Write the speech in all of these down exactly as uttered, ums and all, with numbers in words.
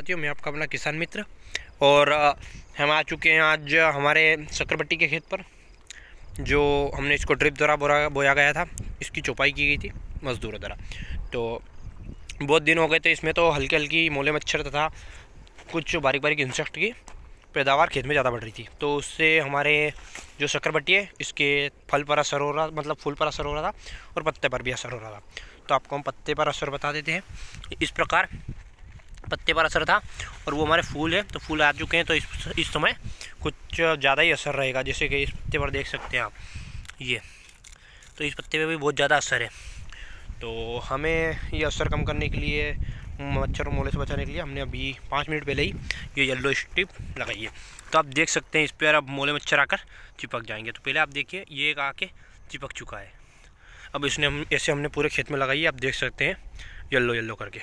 साथियों, मैं आपका अपना किसान मित्र और हम आ चुके हैं आज हमारे शक्करपट्टी के खेत पर। जो हमने इसको ड्रिप द्वारा बोया बोया गया था, इसकी चौपाई की गई थी मज़दूरों द्वारा। तो बहुत दिन हो गए थे, इसमें तो हल्की हल्की मोले मच्छर तथा कुछ बारीक बारीक इंसेक्ट की पैदावार खेत में ज़्यादा बढ़ रही थी। तो उससे हमारे जो शक्करपट्टी है, इसके फल पर असर हो रहा, मतलब फूल पर असर हो रहा था और पत्ते पर भी असर हो रहा था। तो आपको हम पत्ते पर असर बता देते हैं। इस प्रकार पत्ते पर असर था और वो हमारे फूल है, तो फूल आ चुके हैं। तो इस इस समय कुछ ज़्यादा ही असर रहेगा, जैसे कि इस पत्ते पर देख सकते हैं आप, ये तो इस पत्ते पे भी बहुत ज़्यादा असर है। तो हमें ये असर कम करने के लिए, मच्छर और मोले से बचाने के लिए, हमने अभी पाँच मिनट पहले ही ये येलो स्ट्रिप लगाई है। तो आप देख सकते हैं इस पर अब मोले मच्छर आकर चिपक जाएंगे। तो पहले आप देखिए, ये एक आके चिपक चुका है। अब इसने हम ऐसे हमने पूरे खेत में लगाई है, आप देख सकते हैं येलो येलो करके।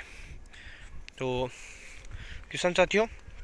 तो किसान साथियों,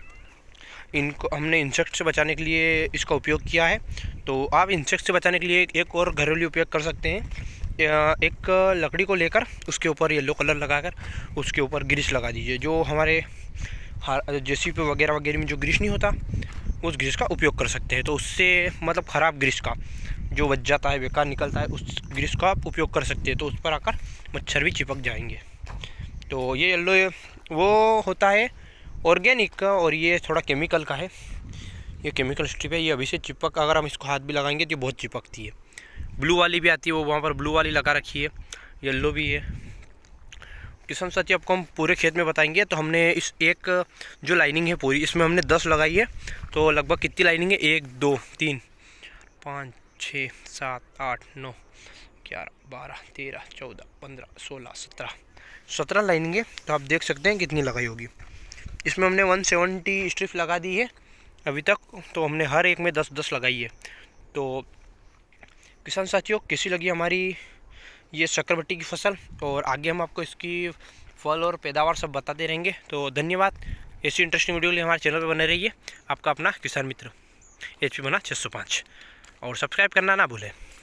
इनको हमने इंसेक्ट से बचाने के लिए इसका उपयोग किया है। तो आप इंसेक्ट से बचाने के लिए एक और घरेलू उपयोग कर सकते हैं। एक लकड़ी को लेकर उसके ऊपर येलो कलर लगाकर उसके ऊपर ग्रीस लगा दीजिए। जो हमारे जेसीबी वगैरह वगैरह में जो ग्रीस नहीं होता, उस ग्रीस का उपयोग कर सकते हैं। तो उससे मतलब ख़राब ग्रीस का जो बच जाता है, बेकार निकलता है, उस ग्रीस का आप उपयोग कर सकते हैं। तो उस पर आकर मच्छर भी चिपक जाएंगे। तो ये येलो वो होता है ऑर्गेनिक का, और ये थोड़ा केमिकल का है। ये केमिकल स्ट्रिप है, ये अभी से चिपक, अगर हम इसको हाथ भी लगाएंगे तो ये बहुत चिपकती है। ब्लू वाली भी आती है, वो वहाँ पर ब्लू वाली लगा रखी है, येलो भी है। किसान साथी, आपको हम पूरे खेत में बताएंगे। तो हमने इस एक जो लाइनिंग है पूरी, इसमें हमने दस लगाई है। तो लगभग कितनी लाइनिंग है? एक दो तीन पाँच छः सात आठ नौ ग्यारह बारह तेरह चौदह पंद्रह सोलह सत्रह सत्रह लाइनिंग है। तो आप देख सकते हैं कितनी लगाई होगी। इसमें हमने एक सौ सत्तर स्ट्रिप लगा दी है अभी तक। तो हमने हर एक में दस दस लगाई है। तो किसान साथियों, कैसी लगी हमारी ये शक्करपट्टी की फसल, और आगे हम आपको इसकी फल और पैदावार सब बताते रहेंगे। तो धन्यवाद। ऐसी इंटरेस्टिंग वीडियो के लिए हमारे चैनल पर बने रहिए। आपका अपना किसान मित्र एच पी बना छः सौ पाँच, और सब्सक्राइब करना ना भूलें।